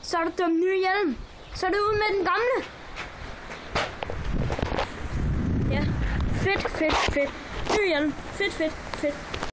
Så er du dømt ny hjelm. Så er det ud med den gamle. Ja, fedt. Ny hjelm. Fedt.